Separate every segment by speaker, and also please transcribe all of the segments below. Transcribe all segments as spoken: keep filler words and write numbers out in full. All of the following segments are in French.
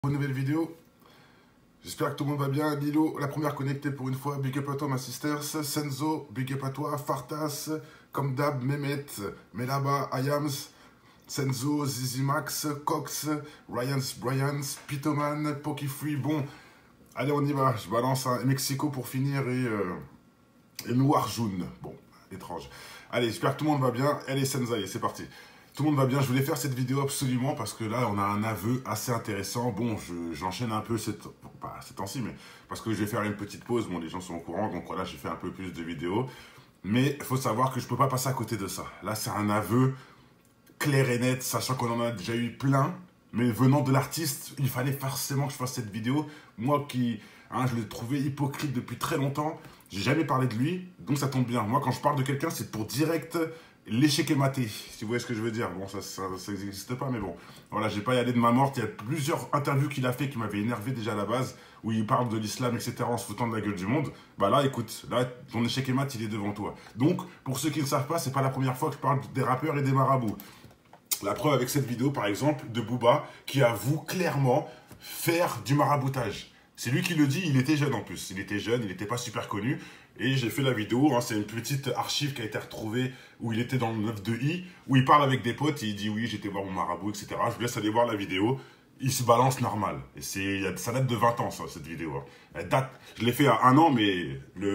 Speaker 1: Une nouvelle vidéo. J'espère que tout le monde va bien. Lilo, la première connectée pour une fois. Big up à toi, ma sisters. Senzo, big up à toi. Fartas, comme d'hab, Mehmet, Melaba, Ayams, Senzo, Zizimax, Cox, Ryans, Bryans, Pitoman, Pokifree. Bon, allez, on y va. Je balance un Mexico pour finir et, euh, et Noir Jaune. Bon, étrange. Allez, j'espère que tout le monde va bien. Allez, Senzaï, c'est parti. Tout le monde va bien, je voulais faire cette vidéo absolument parce que là, on a un aveu assez intéressant. Bon, j'enchaîne je, un peu cette, pas ces temps-ci, mais parce que je vais faire une petite pause. Bon, les gens sont au courant, donc voilà, j'ai fait un peu plus de vidéos. Mais il faut savoir que je ne peux pas passer à côté de ça. Là, c'est un aveu clair et net, sachant qu'on en a déjà eu plein. Mais venant de l'artiste, il fallait forcément que je fasse cette vidéo. Moi qui, hein, je l'ai trouvé hypocrite depuis très longtemps. J'ai jamais parlé de lui, donc ça tombe bien. Moi, quand je parle de quelqu'un, c'est pour direct... l'échec est maté, si vous voyez ce que je veux dire. Bon, ça n'existe pas, mais bon. Voilà, j'ai pas y aller de ma morte. Il y a plusieurs interviews qu'il a fait qui m'avaient énervé déjà à la base, où il parle de l'islam, et cetera, en se foutant de la gueule du monde. Bah là, écoute, là, ton échec est mat, il est devant toi. Donc, pour ceux qui ne savent pas, c'est pas la première fois que je parle des rappeurs et des marabouts. La preuve avec cette vidéo, par exemple, de Booba, qui avoue clairement faire du maraboutage. C'est lui qui le dit, il était jeune en plus. Il était jeune, il n'était pas super connu. Et j'ai fait la vidéo, hein, c'est une petite archive qui a été retrouvée où il était dans le neuf deux i, où il parle avec des potes et il dit oui, j'étais voir mon marabout, et cetera. Je vous laisse aller voir la vidéo. Il se balance normal. Et ça date de vingt ans, ça, cette vidéo. Hein. Elle date, je l'ai fait à un an, mais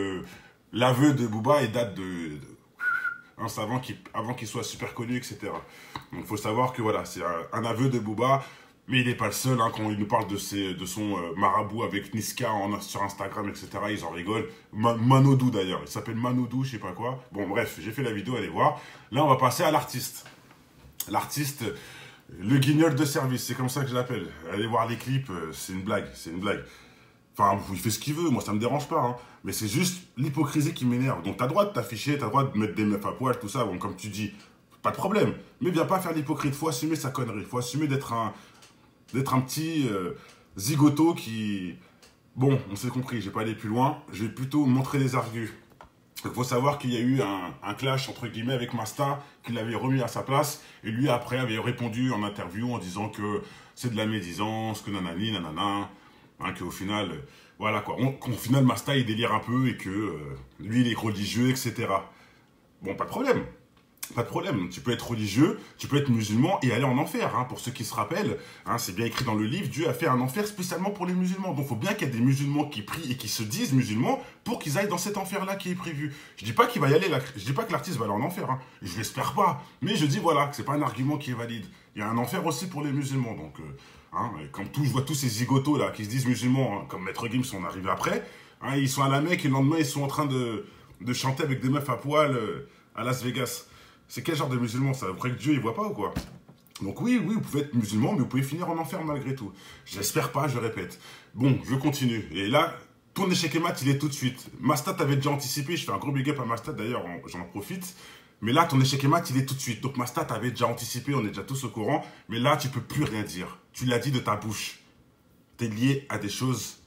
Speaker 1: l'aveu de Booba, il date de... de hein, c'est avant qu'il avant qu'il soit super connu, et cetera. Donc il faut savoir que voilà, c'est un, un aveu de Booba. Mais il n'est pas le seul, hein, quand il nous parle de, ses, de son euh, marabout avec Niska en, sur Instagram, et cetera. Ils en rigolent. Ma, Manodou d'ailleurs, il s'appelle Manodou, je sais pas quoi. Bon bref, j'ai fait la vidéo, allez voir. Là, on va passer à l'artiste. L'artiste, le guignol de service, c'est comme ça que je l'appelle. Allez voir les clips, euh, c'est une blague, c'est une blague. Enfin, il fait ce qu'il veut, moi ça me dérange pas, hein. Mais c'est juste l'hypocrisie qui m'énerve. Donc t'as le droit de t'afficher, t'as le droit de mettre des meufs à poil, tout ça, bon, comme tu dis, pas de problème. Mais viens pas faire l'hypocrite, faut assumer sa connerie, faut assumer d'être un... d'être un petit euh, zigoto qui... Bon, on s'est compris, je vais pas aller plus loin, je vais plutôt montrer des argus. Il faut savoir qu'il y a eu un, un clash, entre guillemets, avec Masta, qu'il avait remis à sa place, et lui, après, avait répondu en interview en disant que c'est de la médisance, que nanani, nanana, hein, qu'au final, euh, voilà quoi, qu'au final, Masta, il délire un peu, et que euh, lui, il est religieux, et cetera. Bon, pas de problème. Pas de problème, tu peux être religieux, tu peux être musulman et aller en enfer. Hein. Pour ceux qui se rappellent, hein, c'est bien écrit dans le livre, Dieu a fait un enfer spécialement pour les musulmans. Donc il faut bien qu'il y ait des musulmans qui prient et qui se disent musulmans pour qu'ils aillent dans cet enfer-là qui est prévu. Je dis pas qu'il va y aller, là, je dis pas que l'artiste va aller en enfer, hein. Je l'espère pas. Mais je dis voilà, que c'est pas un argument qui est valide. Il y a un enfer aussi pour les musulmans. Donc, euh, hein, quand tout, je vois tous ces zigotos là qui se disent musulmans, hein, comme Maître Gims sont arrivés après, hein, ils sont à la Mecque et le lendemain ils sont en train de, de chanter avec des meufs à poil euh, à Las Vegas. C'est quel genre de musulman ça? Vous croyez que Dieu il voit pas ou quoi? Donc oui, oui, vous pouvez être musulman, mais vous pouvez finir en enfer malgré tout. J'espère pas, je répète. Bon, je continue. Et là, ton échec et mat, il est tout de suite. Mastat avait déjà anticipé, je fais un gros big up à Mastat d'ailleurs, j'en profite. Mais là, ton échec et mat, il est tout de suite. Donc Mastat avait déjà anticipé, on est déjà tous au courant. Mais là, tu peux plus rien dire. Tu l'as dit de ta bouche. T'es lié à des choses,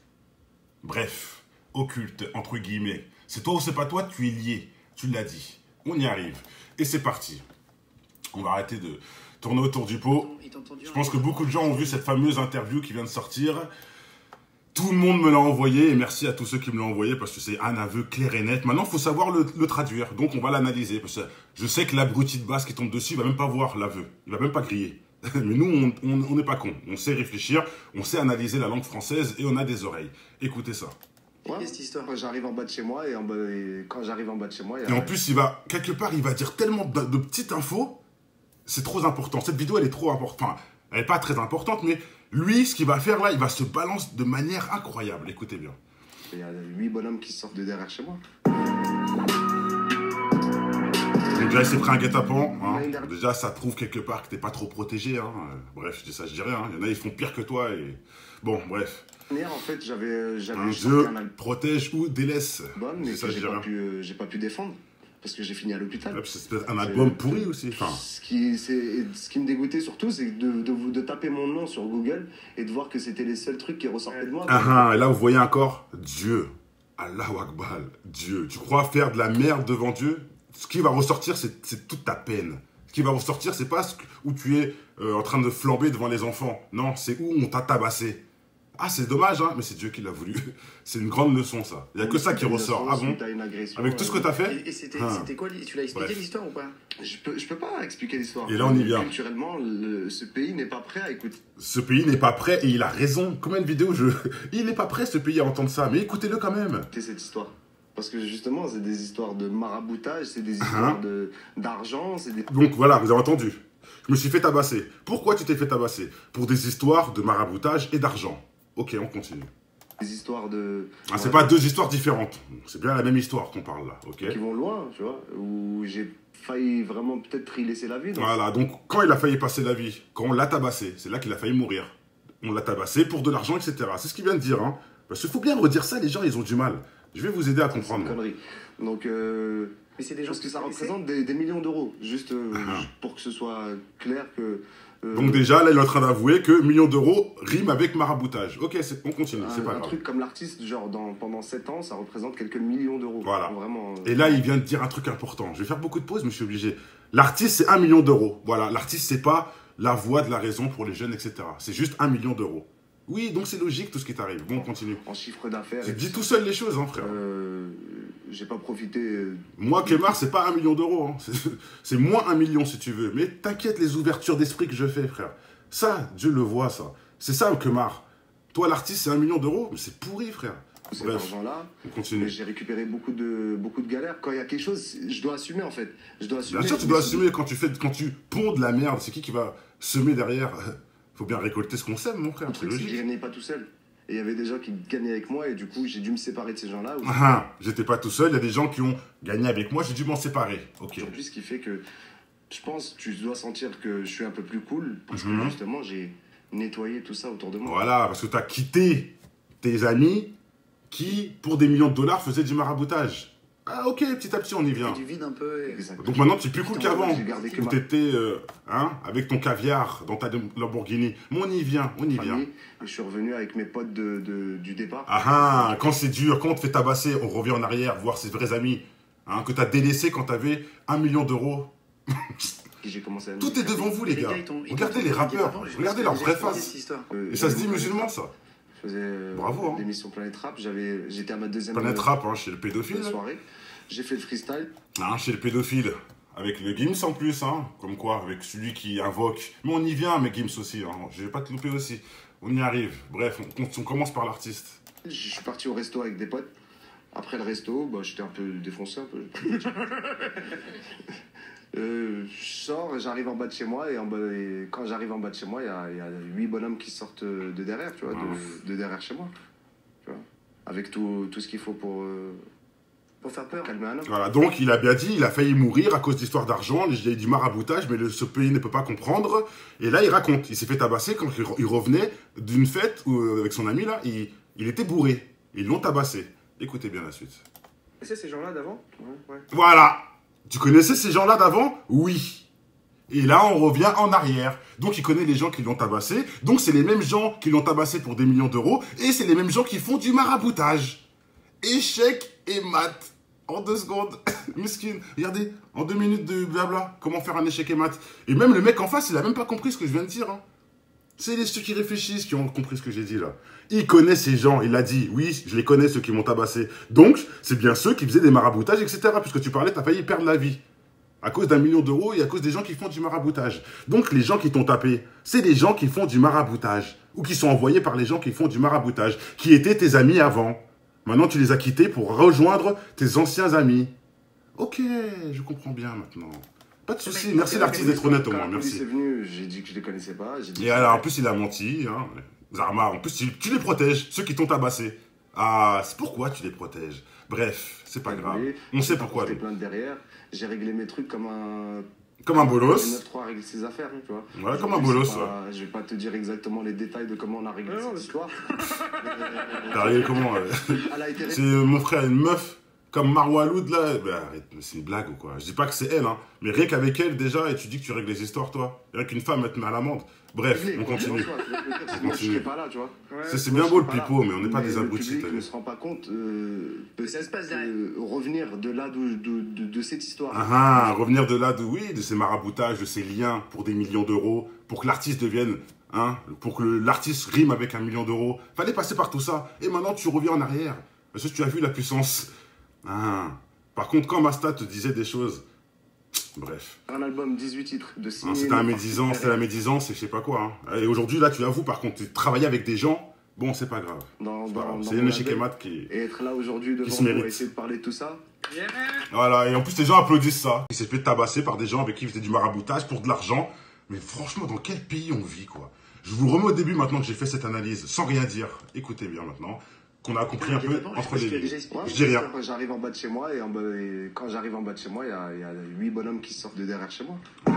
Speaker 1: bref, occultes, entre guillemets. C'est toi ou c'est pas toi, tu es lié. Tu l'as dit. On y arrive. Et c'est parti. On va arrêter de tourner autour du pot. Je pense que beaucoup de gens ont vu cette fameuse interview qui vient de sortir. Tout le monde me l'a envoyé. Et merci à tous ceux qui me l'ont envoyé parce que c'est un aveu clair et net. Maintenant, il faut savoir le, le traduire. Donc, on va l'analyser. Parce que je sais que l'abruti de base qui tombe dessus, il ne va même pas voir l'aveu. Il ne va même pas griller. Mais nous, on n'est pas cons. On sait réfléchir. On sait analyser la langue française et on a des oreilles. Écoutez ça.
Speaker 2: Ouais, cette histoire. Quand j'arrive en bas de chez moi et, en bas, et quand j'arrive en bas de chez moi...
Speaker 1: Et, et en plus, il va, quelque part, il va dire tellement de, de petites infos, c'est trop important. Cette vidéo, elle est trop importante. Enfin, elle n'est pas très importante, mais lui, ce qu'il va faire là, il va se balancer de manière incroyable. Écoutez bien.
Speaker 2: Il y a huit bonhommes qui sortent de derrière chez moi.
Speaker 1: Donc déjà, il s'est pris un guet-apens. Hein. Déjà, ça prouve quelque part que t'es pas trop protégé. Hein. Bref, je dis ça, je dis rien. Hein. Il y en a, ils font pire que toi. Et... Bon, bref.
Speaker 2: Hier, en fait, j'avais...
Speaker 1: Un Dieu protège ou délaisse.
Speaker 2: Bon, mais ça, j'ai pas, euh, pas pu défendre. Parce que j'ai fini à l'hôpital.
Speaker 1: Ouais, c'est peut-être un album pourri aussi. Enfin...
Speaker 2: Ce, qui, ce qui me dégoûtait surtout, c'est de, de, de taper mon nom sur Google et de voir que c'était les seuls trucs qui ressortaient de moi.
Speaker 1: Ah, ah, et là, vous voyez encore Dieu. Allahu Akbar. Dieu. Tu crois faire de la merde devant Dieu? Ce qui va ressortir, c'est toute ta peine. Ce qui va ressortir, c'est pas ce où tu es euh, en train de flamber devant les enfants. Non, c'est où on t'a tabassé. Ah, c'est dommage, hein, mais c'est Dieu qui l'a voulu. C'est une grande leçon, ça. Il n'y a que ça qui ressort. Ah bon? Avec tout ce que tu as fait?
Speaker 3: Et, et c'était
Speaker 1: Ah.
Speaker 3: quoi? Tu l'as expliqué l'histoire ou pas?
Speaker 2: Je peux, je peux pas expliquer l'histoire.
Speaker 1: Et là, on y vient.
Speaker 2: Culturellement, le, ce pays n'est pas prêt à écouter.
Speaker 1: Ce pays n'est pas prêt, et il a raison. Combien de vidéos je... Il n'est pas prêt, ce pays, à entendre ça. Mais écoutez-le quand même.
Speaker 2: Cette histoire. Parce que justement, c'est des histoires de maraboutage, c'est des histoires de d'argent, c'est des...
Speaker 1: Donc voilà, vous avez entendu. Je me suis fait tabasser. Pourquoi tu t'es fait tabasser? Pour des histoires de maraboutage et d'argent. Ok, on continue.
Speaker 2: Des histoires de...
Speaker 1: Ah, c'est pas deux histoires différentes. C'est bien la même histoire qu'on parle là, ok?
Speaker 2: Qui vont loin, tu vois, où j'ai failli vraiment peut-être y laisser la vie. Donc...
Speaker 1: Voilà, donc quand il a failli passer la vie, quand on l'a tabassé, c'est là qu'il a failli mourir. On l'a tabassé pour de l'argent, et cetera. C'est ce qu'il vient de dire, hein. Parce qu'il faut bien redire ça, les gens, ils ont du mal. Je vais vous aider à comprendre.
Speaker 2: C'est une connerie. Donc, euh...
Speaker 3: Mais c'est des gens
Speaker 2: parce que
Speaker 3: qui
Speaker 2: ça
Speaker 3: connaissaient.
Speaker 2: représente des, des millions d'euros, juste euh,
Speaker 1: Ah.
Speaker 2: pour que ce soit clair que... euh,
Speaker 1: Donc déjà, là, il est en train d'avouer que millions d'euros rime avec maraboutage. Ok, c'est- on continue, c'est
Speaker 2: un,
Speaker 1: pas
Speaker 2: un
Speaker 1: grave.
Speaker 2: truc comme l'artiste, genre dans, pendant sept ans, ça représente quelques millions d'euros.
Speaker 1: Voilà.
Speaker 2: Vraiment. euh,
Speaker 1: Et là, il vient de dire un truc important. Je vais faire beaucoup de pauses, mais je suis obligé. L'artiste, c'est un million d'euros. Voilà, l'artiste, c'est pas la voix de la raison pour les jeunes, et cetera. C'est juste un million d'euros. Oui, donc c'est logique tout ce qui t'arrive. Bon, on continue.
Speaker 2: en chiffre d'affaires.
Speaker 1: Tu
Speaker 2: et
Speaker 1: dis
Speaker 2: tout
Speaker 1: tout seul les choses, hein, frère.
Speaker 2: Euh, j'ai pas profité. euh,
Speaker 1: Moi, Clémar, c'est pas un million d'euros. Hein. C'est- C'est moins un million, si tu veux. Mais t'inquiète, les ouvertures d'esprit que je fais, frère. Ça, Dieu le voit, ça. C'est ça, Clémar. Toi, l'artiste, c'est un million d'euros. Mais c'est pourri, frère.
Speaker 2: cet
Speaker 1: Bref,
Speaker 2: argent-là.
Speaker 1: on
Speaker 2: Mais
Speaker 1: continue.
Speaker 2: j'ai récupéré beaucoup de, beaucoup de galères. Quand il y a quelque chose, je dois assumer en fait. Je dois assumer.
Speaker 1: Bien sûr, tu dois assumer quand tu fais, quand tu ponds de la merde. C'est qui qui va semer derrière? Faut bien récolter ce qu'on sème, mon frère.
Speaker 2: Le
Speaker 1: C'est
Speaker 2: truc, c'est que je
Speaker 1: logique.
Speaker 2: gagnais pas tout seul. Et il y avait des gens qui gagnaient avec moi et du coup, j'ai dû me séparer de ces gens-là.
Speaker 1: Ah, ah, j'étais pas tout seul. Il y a des gens qui ont gagné avec moi. J'ai dû m'en séparer. Ok.
Speaker 2: Aujourd'hui, ce qui fait que je pense que tu dois sentir que je suis un peu plus cool parce
Speaker 1: Mhm.
Speaker 2: que justement, j'ai nettoyé tout ça autour de moi.
Speaker 1: Voilà, parce que tu as quitté tes amis qui, pour des millions de dollars, faisaient du maraboutage. Ah, ok, petit à petit, on y vient.
Speaker 3: Du vide un peu. Et...
Speaker 2: Exactement.
Speaker 1: Donc maintenant, tu es plus cool
Speaker 2: Putain,
Speaker 1: qu'avant.
Speaker 2: j'ai gardé que
Speaker 1: Où
Speaker 2: ma-
Speaker 1: t'étais, euh, hein, avec ton caviar dans ta Lamborghini. Mais on y vient, on y vient.
Speaker 2: famille. Et je suis revenu avec mes potes de, de- du départ.
Speaker 1: Ah ah, quand c'est dur, quand on te fait tabasser, on revient en arrière, voir ses vrais amis. Hein, que tu as délaissé quand tu avais un million d'euros.
Speaker 2: Et j'ai commencé à me-
Speaker 1: Tout est devant vous, les gars.
Speaker 3: ils t'ont- ils
Speaker 1: Regardez
Speaker 3: t'ont-
Speaker 1: les
Speaker 3: ils
Speaker 1: rappeurs,
Speaker 3: t'ont- je sais
Speaker 1: regardez
Speaker 3: pas
Speaker 1: leur
Speaker 3: si
Speaker 1: vraie
Speaker 3: j'ai expliqué
Speaker 1: face.
Speaker 3: cette histoire.
Speaker 2: Euh,
Speaker 1: Et ça se dit
Speaker 2: j'avais-
Speaker 1: musulman, ça.
Speaker 2: Je faisais euh,
Speaker 1: Bravo, hein.
Speaker 2: l'émission Planète Rap. J'avais, j'étais à ma deuxième
Speaker 1: Planète
Speaker 2: euh,
Speaker 1: rap, hein, chez le pédophile.
Speaker 2: soirée. J'ai fait le freestyle.
Speaker 1: Hein, chez le pédophile. Avec le Gims en plus, hein. Comme quoi, avec celui qui invoque. Mais on y vient, mais Gims aussi. Hein. Je vais pas te louper aussi. On y arrive. Bref, on, on commence par l'artiste.
Speaker 2: Je suis parti au resto avec des potes. Après le resto, bah, j'étais un peu défoncé, un peu. Euh, je sors, j'arrive en bas de chez moi, et, en bas, et quand j'arrive en bas de chez moi, il y a, il y a huit bonhommes qui sortent de derrière, tu vois, de, de derrière chez moi. Tu vois, avec tout, tout ce qu'il faut pour, euh,
Speaker 3: Pour faire peur.
Speaker 2: calmer un homme.
Speaker 1: Voilà, donc il a bien dit, il a failli mourir à cause d'histoires d'argent, il y a eu du maraboutage, mais le, ce pays ne peut pas comprendre. Et là, il raconte, il s'est fait tabasser quand il, il revenait d'une fête où, euh, avec son ami, là, il, il était bourré. Ils l'ont tabassé. Écoutez bien la suite.
Speaker 3: Tu sais ces gens-là d'avant? Ouais. ouais.
Speaker 1: Voilà. Tu connaissais ces gens-là d'avant? Oui. Et là, on revient en arrière. Donc, il connaît les gens qui l'ont tabassé. Donc, c'est les mêmes gens qui l'ont tabassé pour des millions d'euros. Et c'est les mêmes gens qui font du maraboutage. Échec et mat. En deux secondes. Miskin. Regardez, en deux minutes de blabla. Comment faire un échec et mat. Et même le mec en face, il a même pas compris ce que je viens de dire. Hein. C'est les ceux qui réfléchissent qui ont compris ce que j'ai dit là. Il connaît ces gens, il a dit, oui, je les connais ceux qui m'ont tabassé. Donc, c'est bien ceux qui faisaient des maraboutages, et cetera. Puisque tu parlais, tu as failli perdre la vie. À cause d'un million d'euros et à cause des gens qui font du maraboutage. Donc, les gens qui t'ont tapé, c'est des gens qui font du maraboutage. Ou qui sont envoyés par les gens qui font du maraboutage. Qui étaient tes amis avant. Maintenant, tu les as quittés pour rejoindre tes anciens amis. Ok, je comprends bien maintenant. Pas de souci. Merci l'artiste d'être honnête au
Speaker 2: Quand
Speaker 1: moins,
Speaker 2: la police
Speaker 1: merci.
Speaker 2: est venue, j'ai dit que je les connaissais pas. j'ai dit
Speaker 1: Et
Speaker 2: que-
Speaker 1: alors, en plus, il a menti. Hein. Zarma, en plus, tu, tu les protèges, ceux qui t'ont tabassé. Ah, c'est pourquoi tu les protèges. Bref, c'est pas grave. On sait pourquoi.
Speaker 2: J'ai
Speaker 1: nous.
Speaker 2: plainte derrière. J'ai réglé mes trucs comme un.
Speaker 1: Comme un bolos.
Speaker 2: neuf trois règle ses affaires, tu vois.
Speaker 1: Ouais, comme un
Speaker 2: Je
Speaker 1: bolos,
Speaker 2: sais pas- Je vais pas te dire exactement les détails de comment on a réglé
Speaker 3: Non, non,
Speaker 2: cette
Speaker 3: mais-
Speaker 2: histoire.
Speaker 1: T'as regardé comment euh,
Speaker 2: Elle a été
Speaker 1: C'est euh, mon frère, une meuf comme Marwa Aloud, là. Bah, arrête, mais c'est une blague ou quoi. Je dis pas que c'est elle, hein. Mais rien qu'avec elle, déjà, et tu dis que tu règles les histoires, toi. Rien qu'une femme, elle te met à l'amende. Bref,
Speaker 2: réglée,
Speaker 1: on
Speaker 2: quoi,
Speaker 1: continue.
Speaker 2: en soi, tu vois, je veux dire,
Speaker 1: On
Speaker 2: sinon,
Speaker 1: continue.
Speaker 2: Je serais pas là, tu vois.
Speaker 3: Ouais.
Speaker 1: C'est c'est
Speaker 2: Moi,
Speaker 1: bien
Speaker 2: je
Speaker 1: beau le
Speaker 2: serais pas
Speaker 1: pipeau,
Speaker 2: là.
Speaker 1: mais on n'est pas des
Speaker 2: le
Speaker 1: abrutis.
Speaker 2: public
Speaker 1: t'as
Speaker 2: ne
Speaker 1: vu.
Speaker 2: se rend pas compte euh,
Speaker 3: Mais ça se passe derrière.
Speaker 2: euh, revenir de là d'où- de, de, de cette histoire.
Speaker 1: Ah, ah, revenir de là, de oui, de ces maraboutages, de ces liens pour des millions d'euros, pour que l'artiste devienne hein, pour que l'artiste rime avec un million d'euros. Fallait passer par tout ça. Et maintenant, tu reviens en arrière. Parce que tu as vu la puissance. Hein. Par contre, quand Masta te disait des choses, bref.
Speaker 2: Un album, dix-huit titres de signer.
Speaker 1: Hein, c'était un médisant, c'était la médisance et je sais pas quoi. Hein. Et aujourd'hui, là, tu l'avoues, par contre, tu travaillais avec des gens, bon, c'est pas grave. C'est une échec et mat qui.
Speaker 2: Et être là aujourd'hui devant
Speaker 1: se mérite.
Speaker 2: pour essayer de parler de tout ça.
Speaker 3: Yeah.
Speaker 1: Voilà, et en plus, les gens applaudissent ça. Il s'est fait tabasser par des gens avec qui il faisait du maraboutage pour de l'argent. Mais franchement, dans quel pays on vit, quoi? Je vous remets au début maintenant que j'ai fait cette analyse, sans rien dire. Écoutez bien maintenant, qu'on a compris un peu entre les lignes. Je dis rien.
Speaker 2: J'arrive en bas de chez moi et, en bas, et quand j'arrive en bas de chez moi, il y a, il y a huit bonhommes qui sortent de derrière chez moi.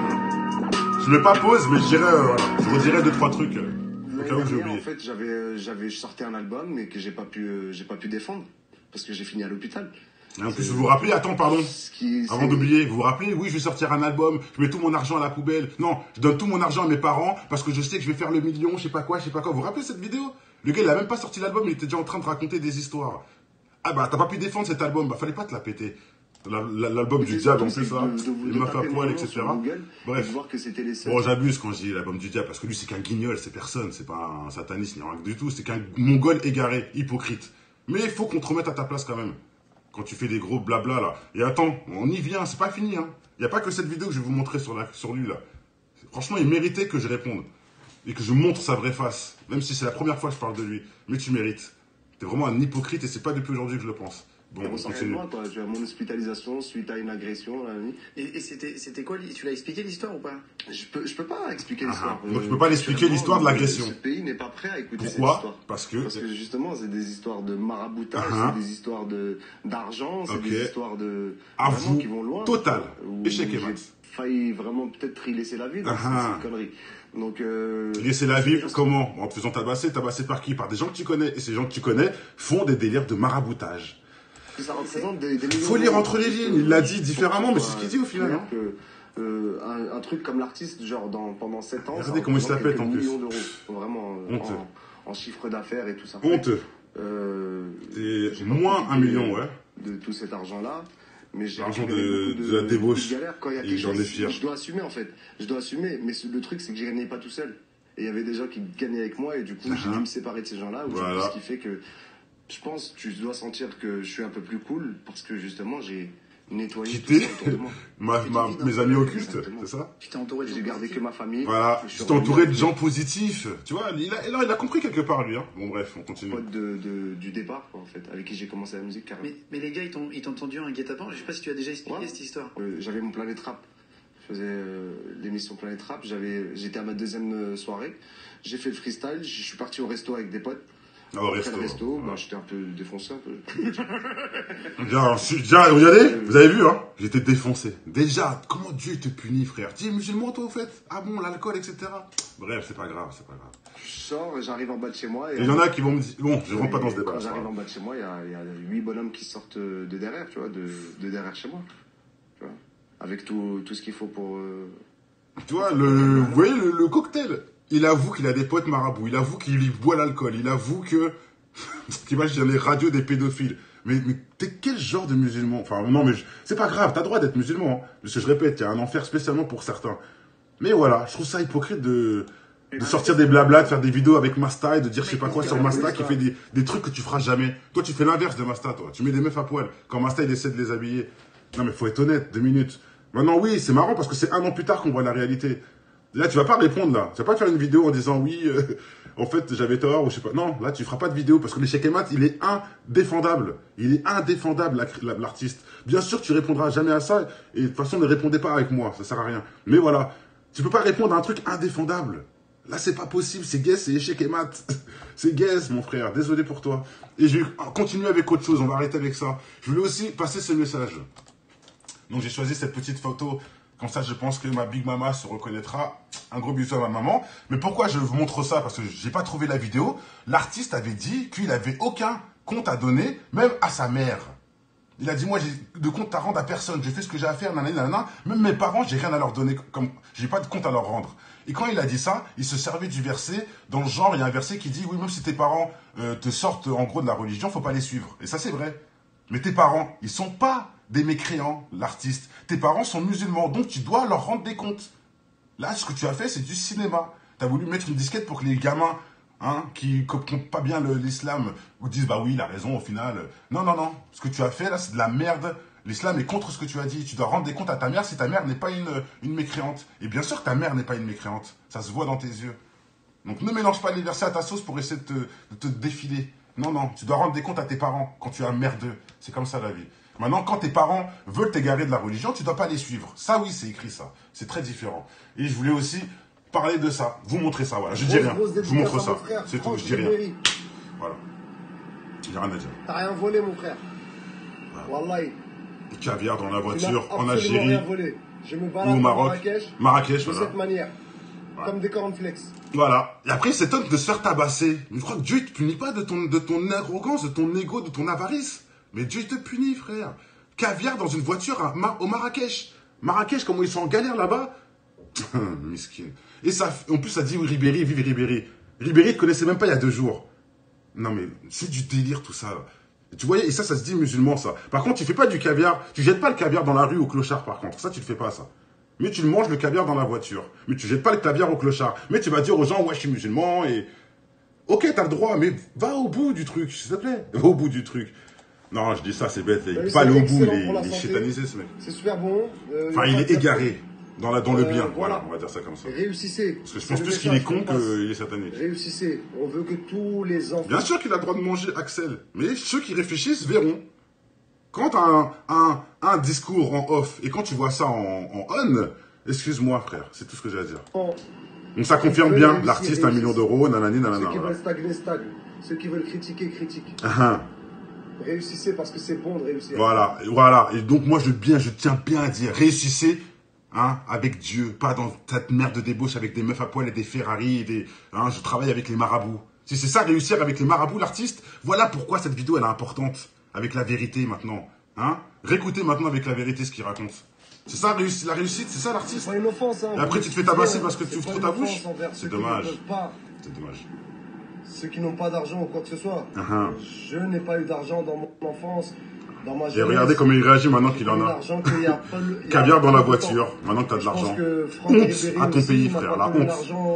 Speaker 1: Je mets pas pause, mais je dirais, euh, voilà, je redirais deux, trois trucs. Euh, au cas où j'ai oublié.
Speaker 2: En fait, j'avais, j'avais sorti un album, mais que j'ai pas pu, euh, j'ai pas pu défendre parce que j'ai fini à l'hôpital.
Speaker 1: Et en plus, vous vous rappelez, attends, pardon,
Speaker 2: qui,
Speaker 1: avant d'oublier, vous vous rappelez, oui, je vais sortir un album, je mets tout mon argent à la poubelle. Non, je donne tout mon argent à mes parents parce que je sais que je vais faire le million, je sais pas quoi, je sais pas quoi. Vous vous rappelez cette vidéo? Le gars, il a même pas sorti l'album, il était déjà en train de raconter des histoires. Ah bah, t'as pas pu défendre cet album, bah fallait pas te la péter. L'album du diable en plus, là, il m'a fait à poil, et cetera. Bref. Bon, j'abuse quand je dis l'album du diable, parce que lui, c'est qu'un guignol, c'est personne, c'est pas un sataniste, ni rien du tout, c'est qu'un mongol égaré, hypocrite. Mais il faut qu'on te remette à ta place quand même. Quand tu fais des gros blabla là. Et attends, on y vient, c'est pas fini. Hein. Il n'y a pas que cette vidéo que je vais vous montrer sur, la, sur lui là. Franchement, il méritait que je réponde. Et que je montre sa vraie face. Même si c'est la première fois que je parle de lui. Mais tu mérites. T'es vraiment un hypocrite et c'est pas depuis aujourd'hui que je le pense. Bon, on continue.
Speaker 2: Moi, quoi. J'ai mon hospitalisation suite à une agression. Là,
Speaker 3: et et c'était quoi? Tu l'as expliqué l'histoire ou pas?
Speaker 2: Je peux, je peux pas expliquer
Speaker 1: Ah,
Speaker 2: l'histoire.
Speaker 1: donc euh, tu peux pas l'expliquer l'histoire de l'agression.
Speaker 2: Ce pays n'est pas prêt à écouter
Speaker 1: Pourquoi?
Speaker 2: cette histoire.
Speaker 1: Parce que
Speaker 2: Parce que justement, c'est des histoires de maraboutage,
Speaker 1: uh -huh.
Speaker 2: c'est des histoires de d'argent, c'est
Speaker 1: okay.
Speaker 2: des histoires de
Speaker 1: à
Speaker 2: vraiment
Speaker 1: vous,
Speaker 2: qui vont loin.
Speaker 1: Total. Échec et mat.
Speaker 2: J'ai failli vraiment peut-être y laisser la vie dans
Speaker 1: uh -huh.
Speaker 2: cette connerie. Donc euh,
Speaker 1: laisser la vie comment? En te faisant tabasser, tabasser par qui? Par des gens que tu connais. Et ces gens que tu connais font des délires de maraboutage.
Speaker 2: Ça représente des, des
Speaker 1: faut lire entre les lignes, il l'a dit différemment, mais c'est ce qu'il dit au final. Hein.
Speaker 2: Que, euh, un, un truc comme l'artiste, genre dans, pendant sept ans,
Speaker 1: regardez comment il se la pète en plus.
Speaker 2: Millions d'euros, vraiment en, en chiffre d'affaires et tout ça.
Speaker 1: Honteux.
Speaker 2: Euh,
Speaker 1: c'est moins un million, ouais.
Speaker 2: De tout cet argent-là. Mais j'ai
Speaker 1: l'argent de, de, de la débauche.
Speaker 2: Et j'en ai fier. Je dois assumer en fait. Je dois assumer. Mais le truc, c'est que je gagnais pas tout seul. Et il y avait des gens qui gagnaient avec moi et du coup, uh -huh. j'ai dû me séparer de ces gens-là. Voilà. Ce qui fait que je pense que tu dois sentir que je suis un peu plus cool parce que justement, j'ai nettoyé tout ça autour de moi.
Speaker 1: ma, ma, mes amis occultes, c'est ça?
Speaker 3: Tu t'es entouré de
Speaker 2: J'ai gardé que ma famille.
Speaker 1: Voilà, tu t'es entouré de gens positifs. Tu vois, il a, alors, il a compris quelque part, lui. Hein. Bon, bref, on continue.
Speaker 2: De, de, du départ, quoi, en fait, avec qui j'ai commencé la musique, carrément.
Speaker 3: Mais, mais les gars, ils t'ont entendu un guet-apens. Je sais pas si tu as déjà expliqué ouais. cette histoire.
Speaker 2: Euh, J'avais mon Planète Rap. Je faisais euh, l'émission Planète Rap. J'étais à ma deuxième soirée. J'ai fait le freestyle. Je suis parti au resto avec des potes.
Speaker 1: Ah, au resto.
Speaker 2: resto ouais. bah, j'étais un peu défoncé, un peu.
Speaker 1: Déjà, déjà, regardez, vous avez vu, hein, j'étais défoncé. Déjà, comment Dieu te punit, frère? Tu es musulman, toi, au fait? Ah bon, l'alcool, et cetera. Bref, c'est pas grave, c'est pas grave.
Speaker 2: Je sors, j'arrive en bas de chez moi. Et
Speaker 1: il y en a qui vont me dire, bon, je rentre pas dans ce débat.
Speaker 2: Quand j'arrive en bas de chez moi, il y a, il y a huit bonhommes qui sortent de derrière, tu vois, de, de derrière chez moi. Tu vois, avec tout, tout ce qu'il faut pour. Euh...
Speaker 1: Tu vois, le, vous voyez le, le cocktail? Il avoue qu'il a des potes marabouts, il avoue qu'il boit l'alcool, il avoue que... T'imagines dans les radios des pédophiles. Mais, mais t'es quel genre de musulman? Enfin, non, mais je... c'est pas grave, t'as le droit d'être musulman. Hein. Parce que je répète, il y a un enfer spécialement pour certains. Mais voilà, je trouve ça hypocrite de, de sortir des blablas, de faire des vidéos avec Masta et de dire je sais pas quoi sur Masta qui fait des, des trucs que tu feras jamais. Toi, tu fais l'inverse de Masta, toi. Tu mets des meufs à poil. Quand Masta, il essaie de les habiller. Non, mais faut être honnête, deux minutes. Maintenant, oui, c'est marrant parce que c'est un an plus tard qu'on voit la réalité. Là, tu vas pas répondre, là. Tu vas pas faire une vidéo en disant, oui, euh, en fait, j'avais tort, ou je sais pas. Non, là, tu feras pas de vidéo, parce que l'échec et mat, il est indéfendable. Il est indéfendable, l'artiste. Bien sûr, tu répondras jamais à ça, et de toute façon, ne répondez pas avec moi, ça sert à rien. Mais voilà, tu peux pas répondre à un truc indéfendable. Là, c'est pas possible, c'est guess, c'est échec et mat. C'est guess, mon frère, désolé pour toi. Et je vais continuer avec autre chose, on va arrêter avec ça. Je voulais aussi passer ce message. Donc, j'ai choisi cette petite photo. Comme ça, je pense que ma Big Mama se reconnaîtra. Un gros bisou à ma maman. Mais pourquoi je vous montre ça? Parce que j'ai pas trouvé la vidéo. L'artiste avait dit qu'il avait aucun compte à donner, même à sa mère. Il a dit, moi, j'ai de compte à rendre à personne. J'ai fait ce que j'ai à faire, nanana, nanana. Même mes parents, j'ai rien à leur donner. Comme j'ai pas de compte à leur rendre. Et quand il a dit ça, il se servait du verset. Dans le genre, il y a un verset qui dit, oui, même si tes parents euh, te sortent en gros de la religion, faut pas les suivre. Et ça, c'est vrai. Mais tes parents, ils sont pas des mécréants, l'artiste. Tes parents sont musulmans, donc tu dois leur rendre des comptes. Là, ce que tu as fait, c'est du cinéma. Tu as voulu mettre une disquette pour que les gamins hein, qui ne comprennent pas bien l'islam vous disent, bah oui, il a raison au final. Non, non, non. Ce que tu as fait là, c'est de la merde. L'islam est contre ce que tu as dit. Tu dois rendre des comptes à ta mère si ta mère n'est pas une, une mécréante. Et bien sûr que ta mère n'est pas une mécréante. Ça se voit dans tes yeux. Donc ne mélange pas les versets à ta sauce pour essayer de te, de te défiler. Non, non. Tu dois rendre des comptes à tes parents quand tu es un merdeux. C'est comme ça la vie. Maintenant, quand tes parents veulent t'égarer de la religion, tu ne dois pas les suivre. Ça, oui, c'est écrit ça. C'est très différent. Et je voulais aussi parler de ça. Vous montrer ça, voilà. Je dis rien. Je vous montre ça. C'est tout, je dis rien. Voilà. J'ai rien à dire.
Speaker 4: T'as rien volé, mon frère.
Speaker 1: Voilà.
Speaker 4: Wallahi.
Speaker 1: Caviar dans la voiture, en
Speaker 4: Algérie.
Speaker 1: Algérie.
Speaker 4: Volé. Je me
Speaker 1: Ou
Speaker 4: balade
Speaker 1: au Maroc.
Speaker 4: Marrakech.
Speaker 1: Marrakech,
Speaker 4: de
Speaker 1: voilà.
Speaker 4: cette manière.
Speaker 1: Voilà.
Speaker 4: Comme des cornflakes.
Speaker 1: Voilà. Et après, il s'étonne de se faire tabasser. Je crois que Dieu ne te punit pas de ton, de ton arrogance, de ton ego, de ton avarice. Mais Dieu te punit, frère. Caviar dans une voiture à Mar au Marrakech. Marrakech, comment ils sont en galère là-bas. Miskin. Et ça, en plus, ça dit oui, Ribéry, vive Ribéry. Ribéry, ne te connaissait même pas il y a deux jours. Non, mais c'est du délire tout ça. Là. Tu voyais, et ça, ça se dit musulman, ça. Par contre, tu fais pas du caviar. Tu jettes pas le caviar dans la rue au clochard, par contre. Ça, tu le fais pas, ça. Mais tu le manges le caviar dans la voiture. Mais tu jettes pas le caviar au clochard. Mais tu vas dire aux gens, ouais, je suis musulman et. Ok, t'as le droit, mais va au bout du truc, s'il te plaît. Va au bout du truc. Non, je dis ça, c'est bête. Il peut pas aller au bout, il est, il est chétanisé, ce mec.
Speaker 4: C'est super bon. Euh,
Speaker 1: enfin, il est égaré. Dans, la, dans le bien, euh, voilà. voilà, on va dire ça comme ça.
Speaker 4: Réussissez.
Speaker 1: Parce que je pense plus qu'il est con qu'il est satanique.
Speaker 4: Réussissez. On veut que tous les enfants...
Speaker 1: Bien sûr qu'il a le droit de manger, Axel. Mais ceux qui réfléchissent verront. Quand tu as un, un, un discours en off et quand tu vois ça en, en on, excuse-moi frère, c'est tout ce que j'ai à dire. Donc ça confirme bien, l'artiste, un million d'euros, nanani, nanana.
Speaker 4: Ceux qui veulent stagner, stagnent. Ceux qui veulent critiquer, critiquent.
Speaker 1: Uh -huh.
Speaker 4: Réussissez parce que c'est bon de réussir.
Speaker 1: Voilà, voilà. Et donc moi je, bien, je tiens bien à dire, réussissez hein, avec Dieu, pas dans cette merde de débauche avec des meufs à poil et des Ferrari, et des, hein, je travaille avec les marabouts. Si c'est ça, réussir avec les marabouts, l'artiste, voilà pourquoi cette vidéo elle est importante, avec la vérité maintenant. Hein. Réécoutez maintenant avec la vérité ce qu'il raconte. C'est ça réussi la réussite, c'est ça l'artiste.
Speaker 4: C'est pas une offense. Hein,
Speaker 1: et après tu te fais tabasser parce que tu ouvres trop ta bouche. C'est dommage.
Speaker 4: C'est dommage. Ceux qui n'ont pas d'argent ou quoi que ce soit. Uh -huh. Je n'ai pas eu d'argent dans mon enfance. Dans ma jeunesse,
Speaker 1: et regardez comment il réagit maintenant qu'il en a. Caviar dans la voiture, maintenant que tu as de l'argent. Honte à ton pays, frère, la honte.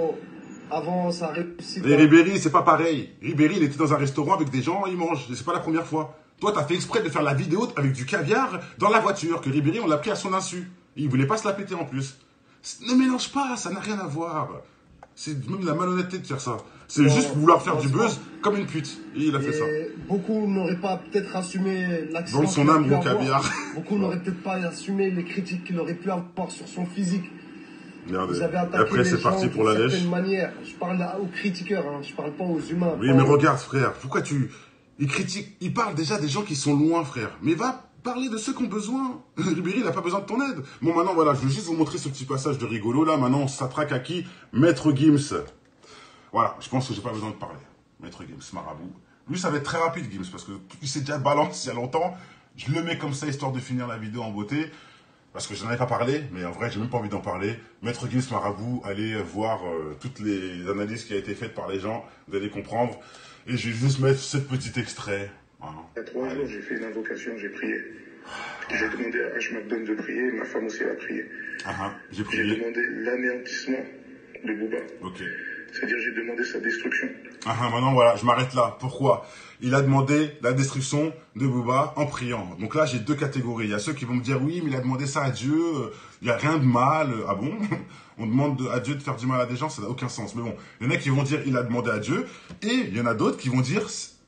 Speaker 4: Avant, ça réussit.
Speaker 1: Et Ribéry, c'est pas pareil. Ribéry, il était dans un restaurant avec des gens, il mange. C'est pas la première fois. Toi, tu as fait exprès de faire la vidéo avec du caviar dans la voiture, que Ribéry, on l'a pris à son insu. Il voulait pas se la péter en plus. Ne mélange pas, ça n'a rien à voir. C'est même de la malhonnêteté de faire ça. C'est juste vouloir faire du buzz comme une pute. Et il a fait ça.
Speaker 4: Beaucoup n'auraient pas peut-être assumé l'accident.
Speaker 1: Dans son âme, mon caviar.
Speaker 4: Beaucoup n'auraient peut-être pas assumé les critiques qu'il aurait pu avoir sur son physique.
Speaker 1: Regardez. Vous avez attaqué après, c'est parti pour la lèche.
Speaker 4: Manière. Je parle aux critiqueurs, hein. Je parle pas aux humains.
Speaker 1: Oui, mais regarde, frère. Pourquoi tu. Il critique. Il parle déjà des gens qui sont loin, frère. Mais va parler de ceux qui ont besoin. Ribéry, il n'a pas besoin de ton aide. Bon, maintenant, voilà, je veux juste vous montrer ce petit passage de rigolo. Là, maintenant, on s'attraque à qui? Maître Gims. Voilà, je pense que j'ai pas besoin de parler. Maître Gims, marabout. Lui, ça va être très rapide, Gims, parce que il s'est déjà balancé il y a longtemps. Je le mets comme ça, histoire de finir la vidéo en beauté. Parce que je n'en ai pas parlé, mais en vrai, j'ai même pas envie d'en parler. Maître Gims, marabout, allez voir euh, toutes les analyses qui ont été faites par les gens. Vous allez comprendre. Et je vais juste mettre ce petit extrait.
Speaker 5: Hein. Il y a trois jours, j'ai fait une invocation, j'ai prié. J'ai demandé à H. McDonald de prier, ma femme aussi a prié.
Speaker 1: Uh -huh. J'ai prié.
Speaker 5: J'ai demandé l'anéantissement de Booba.
Speaker 1: Ok.
Speaker 5: C'est-à-dire j'ai demandé sa destruction.
Speaker 1: Ah, uh -huh, maintenant voilà, je m'arrête là. Pourquoi? Il a demandé la destruction de Booba en priant. Donc là, j'ai deux catégories. Il y a ceux qui vont me dire, oui, mais il a demandé ça à Dieu, il n'y a rien de mal. Ah bon? On demande à Dieu de faire du mal à des gens, ça n'a aucun sens. Mais bon, il y en a qui vont dire, il a demandé à Dieu. Et il y en a d'autres qui vont dire,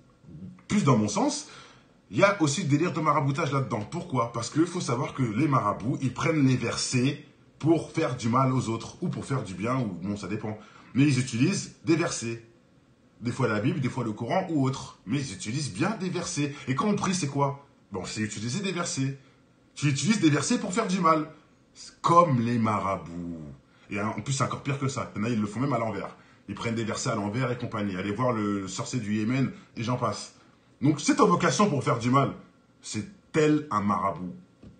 Speaker 1: plus dans mon sens, il y a aussi le délire de maraboutage là-dedans. Pourquoi? Parce qu'il faut savoir que les marabouts, ils prennent les versets pour faire du mal aux autres. Ou pour faire du bien, ou bon, ça dépend. Mais ils utilisent des versets. Des fois la Bible, des fois le Coran ou autre. Mais ils utilisent bien des versets. Et quand on prie, c'est quoi? Bon, c'est utiliser des versets. Tu utilises des versets pour faire du mal. Comme les marabouts. Et en plus, c'est encore pire que ça. Il y en a, ils le font même à l'envers. Ils prennent des versets à l'envers et compagnie. Allez voir le sorcier du Yémen et j'en passe. Donc, c'est ta vocation pour faire du mal. C'est tel un marabout.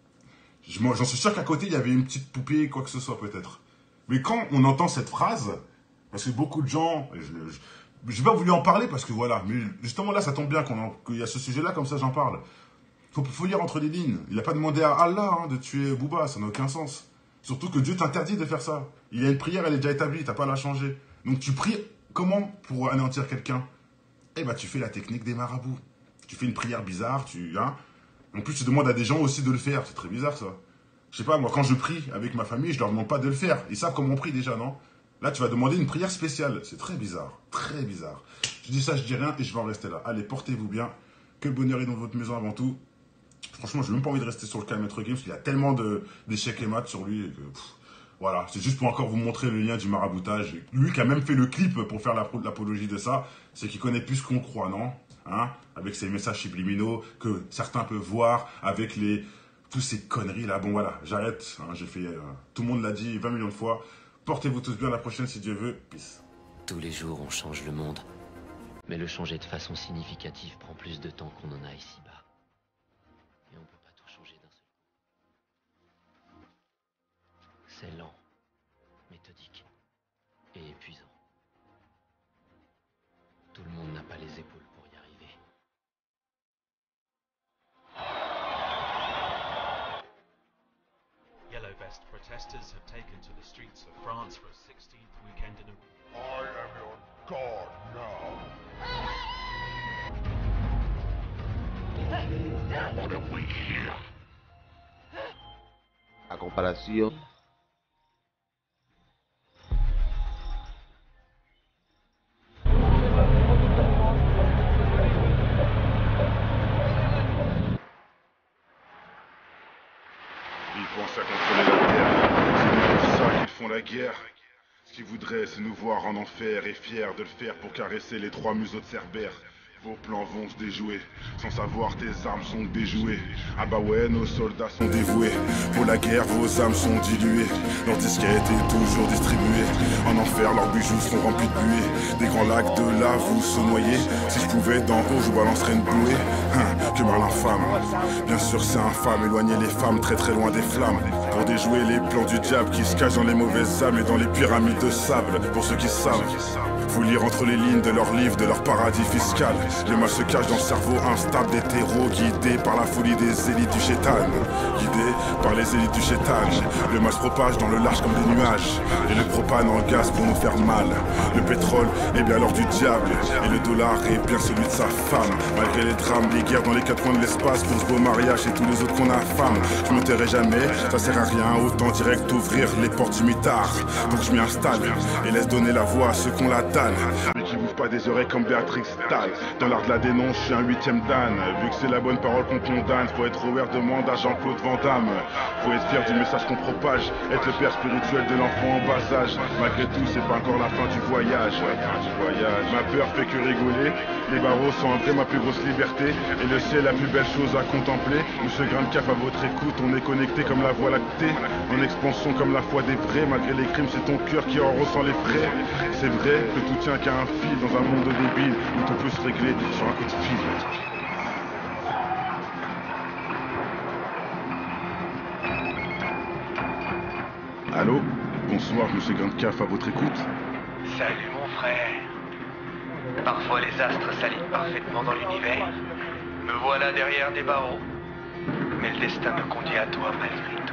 Speaker 1: J'en suis sûr qu'à côté, il y avait une petite poupée, quoi que ce soit peut-être. Mais quand on entend cette phrase, parce que beaucoup de gens... Je n'ai pas voulu en parler parce que voilà, mais justement là, ça tombe bien qu'il y a ce sujet-là, comme ça j'en parle. Il faut, faut lire entre les lignes. Il n'a pas demandé à Allah hein, de tuer Booba, ça n'a aucun sens. Surtout que Dieu t'interdit de faire ça. Il y a une prière, elle est déjà établie, tu n'as pas à la changer. Donc tu pries comment pour anéantir quelqu'un? Eh ben, tu fais la technique des marabouts. Tu fais une prière bizarre, tu... Hein. En plus, tu demandes à des gens aussi de le faire. C'est très bizarre, ça. Je sais pas, moi, quand je prie avec ma famille, je leur demande pas de le faire. Ils savent comment on prie déjà, non? Là, tu vas demander une prière spéciale. C'est très bizarre. Très bizarre. Je dis ça, je dis rien et je vais en rester là. Allez, portez-vous bien. Que le bonheur est dans votre maison avant tout. Franchement, je n'ai même pas envie de rester sur le cas Maître Gims, parce qu'il y a tellement d'échecs et maths sur lui. Que, pff, voilà, c'est juste pour encore vous montrer le lien du maraboutage. Lui qui a même fait le clip pour faire l'apologie de ça, c'est qu'il connaît plus qu'on croit, non? Hein, avec ses messages subliminaux que certains peuvent voir, avec les toutes ces conneries là. Bon voilà, j'arrête. Hein, j'ai fait, euh, tout le monde l'a dit vingt millions de fois. Portez-vous tous bien, la prochaine si Dieu veut. Peace.
Speaker 6: Tous les jours, on change le monde. Mais le changer de façon significative prend plus de temps qu'on en a ici-bas. Et on peut pas tout changer d'un seul coup. C'est lent, méthodique et épuisant. Tout le monde n'a pas les épaules pour y arriver.
Speaker 7: Yellow vest protesters have taken to the streets of France for a sixteenth weekend in a...
Speaker 8: I am your god now. What have we here?
Speaker 9: A comparación.
Speaker 1: Ils pensent à contrôler la terre. C'est pour ça qu'ils font la guerre. Ce qu'ils voudraient, c'est nous voir en enfer et fiers de le faire pour caresser les trois museaux de Cerbère. Vos plans vont se déjouer, sans savoir tes armes sont déjouées. Ah bah ouais, nos soldats sont dévoués. Pour la guerre, vos âmes sont diluées. Leur disquette est toujours distribuée. En enfer, leurs bijoux seront remplis de buée. Des grands lacs de lave où se noyer. Si je pouvais d'en haut, je vous balancerais une bouée. Hein, que mal infâme. Bien sûr, c'est infâme, éloigner les femmes très très loin des flammes. Pour déjouer les plans du diable qui se cachent dans les mauvaises âmes et dans les pyramides de sable. Pour ceux qui savent, faut lire entre les lignes de leurs livres, de leur paradis fiscal. Le mal se cache dans le cerveau instable des terreaux, guidés par la folie des élites du chétan. Guidés par les élites du chétan. Le mal se propage dans le large comme des nuages. Et le propane en gaz pour nous faire mal. Le pétrole est bien l'or du diable. Et le dollar est bien celui de sa femme. Malgré les drames, les guerres dans les quatre coins de l'espace. Pour ce beau mariage et tous les autres qu'on affame. Je me tairai jamais, ça sert à rien. Autant direct ouvrir les portes du mitard. Donc je m'y installe et laisse donner la voix à ceux qu'on la dalle. Mais qui bouffent pas des oreilles comme Béatrix Dalle. Dans l'art de la dénonce, je suis un huitième dan. Vu que c'est la bonne parole qu'on condamne, faut être aware de mandat Jean-Claude Van Damme. Faut être fier du message qu'on propage, être le père spirituel de l'enfant en bas âge. Malgré tout, c'est pas encore la fin du voyage. Du voyage. Ma peur fait que rigoler. Les barreaux sont un vrai ma plus grosse liberté. Et le ciel la plus belle chose à contempler. Monsieur Grain de Caf à votre écoute, on est connecté comme la voie lactée. En expansion comme la foi des vrais. Malgré les crimes, c'est ton cœur qui en ressent les frais. C'est vrai que tout tient qu'à un fil dans un monde débile où tout peut se régler sur un coup de fil. Allô? Bonsoir, monsieur Grain de Caf à votre écoute.
Speaker 10: Salut mon frère. Parfois les astres s'alignent parfaitement dans l'univers. Me voilà derrière des barreaux. Mais le destin me conduit à toi malgré tout.